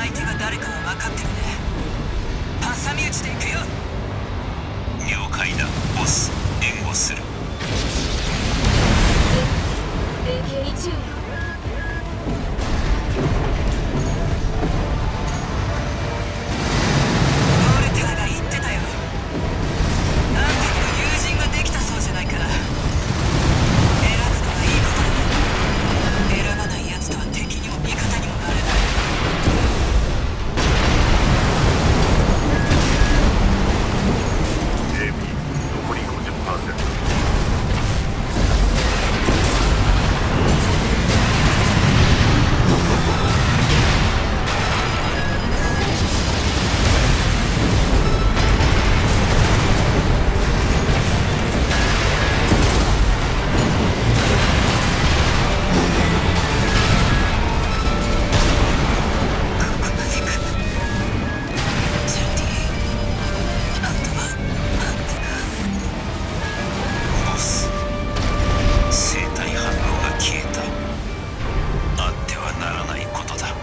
相手が誰かは分かってるね。挟み撃ちで行くよ。 了解だボス。援護する。 連携に注意。 ウォルターが言ってたよ。あんたにも友人ができたそうじゃないか。選ぶのはいいことだ。選ばない奴とは敵にも味方にもなれない。 残り50%。 ボス、生体反応が消えた。あってはならないことだ。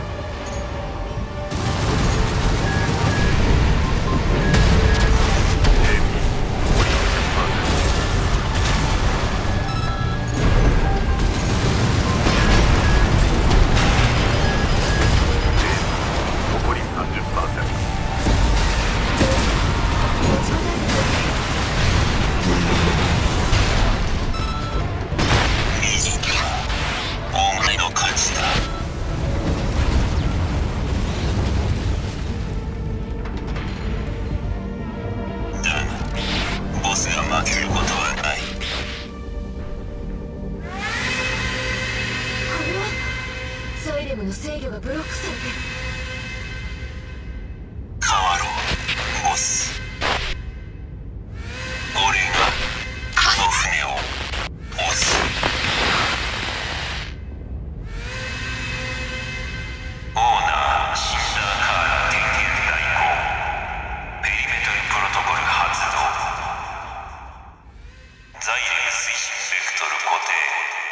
残り30%。 お前の勝ちだ。だがボスが負けることはない。 これはサイレムの制御がブロックされて。 変わろうボス。俺がこの船を押す。オーナーシンダーカーラ点検代行。ペリメトルプロトコル発動。ザイレム推進ベクトル固定。